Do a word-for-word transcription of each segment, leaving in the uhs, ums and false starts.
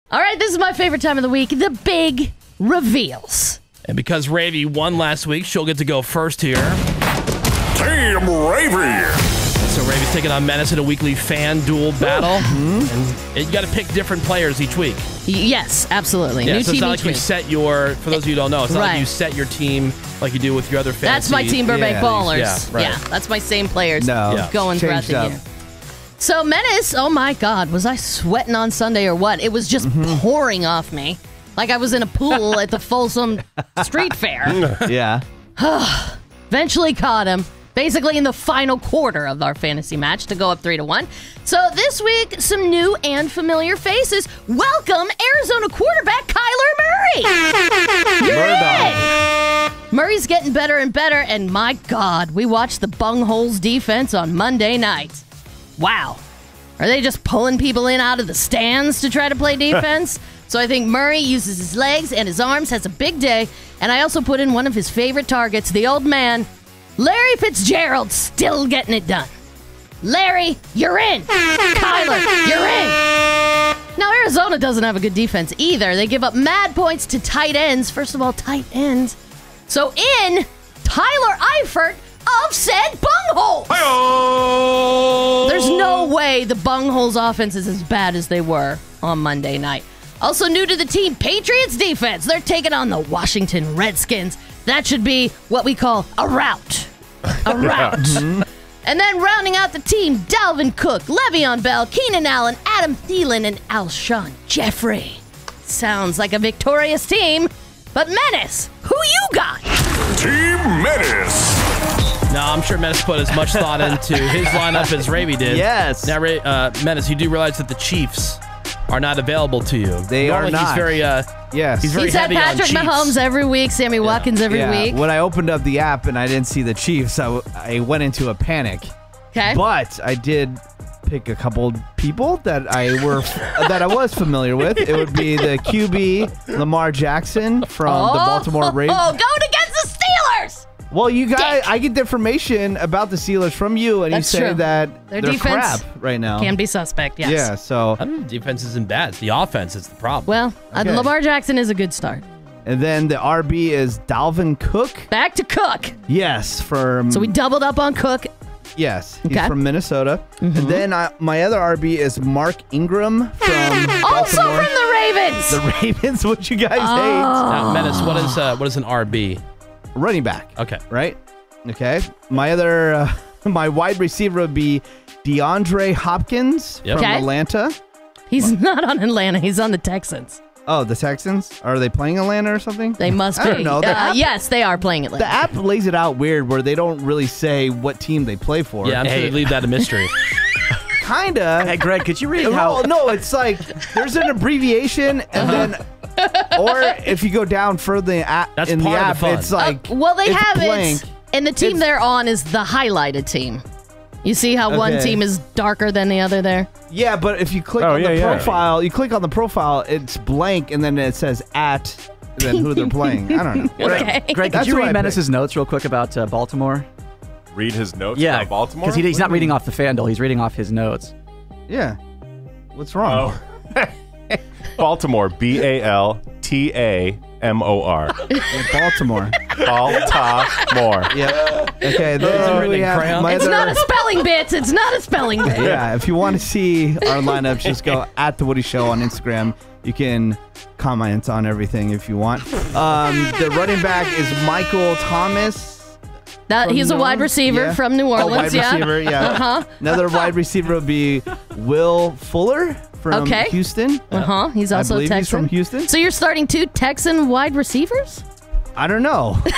All right, this is my favorite time of the week, the big reveals. And because Ravy won last week, she'll get to go first here. Team Ravy. So Ravy's taking on Menace in a weekly fan duel battle. Mm-hmm. And you got to pick different players each week. Yes, absolutely. Yeah, New so team it's not each like you week. set your, for those of you who don't know, it's not Right. like you set your team like you do with your other fantasy. That's my Team Burbank yeah, Ballers. yeah, right. Yeah, that's my same players No, Yeah. going throughout changed the up. year. So Menace, oh my God, was I sweating on Sunday or what? It was just Mm-hmm. pouring off me. Like I was in a pool at the Folsom Street Fair. Yeah. Eventually caught him. Basically in the final quarter of our fantasy match to go up three to one. So this week, some new and familiar faces. Welcome Arizona quarterback Kyler Murray. You're Murdoch. in. Murray's getting better and better, and my God, we watched the Bungholes defense on Monday night. Wow. Are they just pulling people in out of the stands to try to play defense? So I think Murray uses his legs and his arms, has a big day, and I also put in one of his favorite targets, the old man, Larry Fitzgerald, still getting it done. Larry, you're in. Kyler, you're in. Now, Arizona doesn't have a good defense either. They give up mad points to tight ends. First of all, tight ends. So in, Tyler Eifert of said Bunghole. There's no way the Bungholes offense is as bad as they were on Monday night. Also new to the team, Patriots defense. They're taking on the Washington Redskins. That should be what we call a rout. A rout. And then rounding out the team, Dalvin Cook, Le'Veon Bell, Keenan Allen, Adam Thielen, and Alshon Jeffrey. Sounds like a victorious team. But Menace, who you got? Team Menace. No, I'm sure Menace put as much thought into his lineup as Ravy did. Yes. Now, Ray, uh, Menace, you do realize that the Chiefs are not available to you. They Normally are not. He's very, uh, Yes. he's very He's had heavy on Patrick Chiefs. Mahomes every week, Sammy Watkins every yeah. week. When I opened up the app and I didn't see the Chiefs, I, w- I went into a panic. Okay. But I did pick a couple people that I were that I was familiar with. It would be the Q B Lamar Jackson from the Baltimore Ravens. Oh, going against the Steelers. Well, you guys, I get the information about the Steelers from you, and That's you say true. that Their they're defense crap right now. Can be suspect, yes. Yeah, so I don't know, defense isn't bad. It's the offense that's the problem. Well, uh, Okay. Lamar Jackson is a good start. and then the R B is Dalvin Cook. Back to Cook. Yes, from So we doubled up on Cook. yes, he's Okay. from Minnesota. Mm-hmm. And then I, my other R B is Mark Ingram from Also Baltimore. from the Ravens. the Ravens, which you guys Oh. Now, Menace, what is uh, what is an R B? hate. Running back. Okay. Right? Okay. My other, uh, my wide receiver would be DeAndre Hopkins Yep. from Okay. Atlanta. He's not on Atlanta. He's on the Texans. Oh, the Texans? Are they playing Atlanta or something? They must I be. don't know. The Uh, app- yes, they are playing Atlanta. The app lays it out weird where they don't really say what team they play for. Yeah, I'm sure they leave that a mystery. Kinda. Hey, Greg, could you read how? Well, no, it's like there's an abbreviation, and then, or if you go down further in the app, That's in the part of app, the fun. it's like Uh, well, they it's have blank. it, and the team It's- they're on is the highlighted team. You see how one Okay. team is darker than the other there? Yeah, but if you click Oh, on yeah, the yeah. profile, you click on the profile, it's blank, and then it says at, and then who they're playing. I don't know. Okay. Greg, could That's you what I read Menace's notes real quick about uh, Baltimore? Read his notes Yeah, about Baltimore. because he, he's What not do you reading mean? off the FanDuel. He's reading off his notes. Yeah. What's wrong? Oh. Baltimore. B A L T A M O R. Baltimore. Baltimore. Yep. Okay. it Then written we in have crayon? my It's other- not a spelling bit. It's not a spelling bit. Yeah, if you want to see our lineup, just go at the Woody Show on Instagram. You can comment on everything if you want. Um, the running back is Michael Thomas. That, from he's a New wide Orleans? receiver Yeah. from New Oh, Orleans. wide yeah. receiver, yeah. Uh-huh. Another wide receiver would be Will Fuller from Okay. Houston. Uh huh. He's I also a believe he's Texan. from Houston. So you're starting two Texan wide receivers? I don't know. You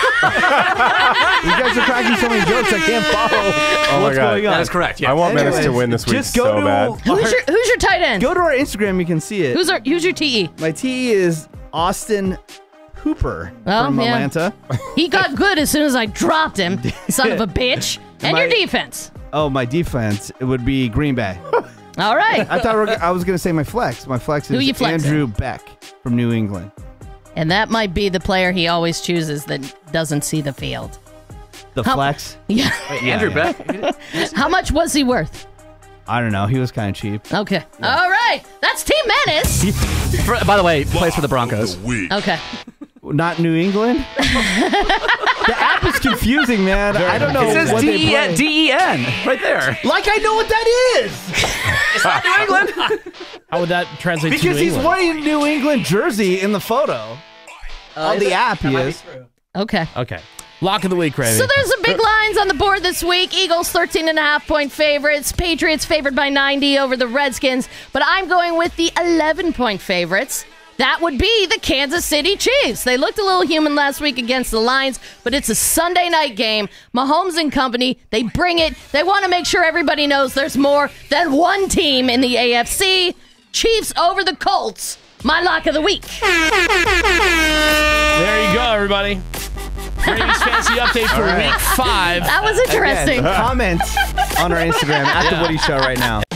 guys are cracking so many jokes, I can't follow Oh my what's God. going on. That is correct. Yeah. I want Menace to Anyways, win this week just go so to bad. Who's your Who's your tight end? Go to our Instagram, you can see it. Who's our Who's your T E? My T is Austin Hooper Oh, from yeah. Atlanta. He got good as soon as I dropped him, son of a bitch. And My- your defense. Oh, my defense, it would be Green Bay. All right. I thought we were, I was going to say my flex. My flex Who is you flexing? Andrew Beck from New England. And that might be the player he always chooses that doesn't see the field. The How- flex. Yeah. Andrew yeah. Beck. How much was he worth? I don't know. He was kind of cheap. Okay. All right. That's Team Menace. For- by the way, plays for the Broncos. Okay. Not New England? The app is confusing, man. I don't know It says what they D E N, play. D E N right there. Like I know what that is! It's not New England. How would that translate Because to New he's England? wearing a New England jersey in the photo. On is the it? app, That he might be is. true. Okay. Okay. Lock of the week, Ravi. So there's some big lines on the board this week. Eagles thirteen and a half point favorites. Patriots favored by ninety over the Redskins. But I'm going with the eleven point favorites. That would be the Kansas City Chiefs. They looked a little human last week against the Lions, but it's a Sunday night game. Mahomes and company, they bring it. They want to make sure everybody knows there's more than one team in the A F C. Chiefs over the Colts. My lock of the week. There you go, everybody. Ravi's fancy update for right. week five. That was interesting. Again, comment on our Instagram at The Woody Show right now.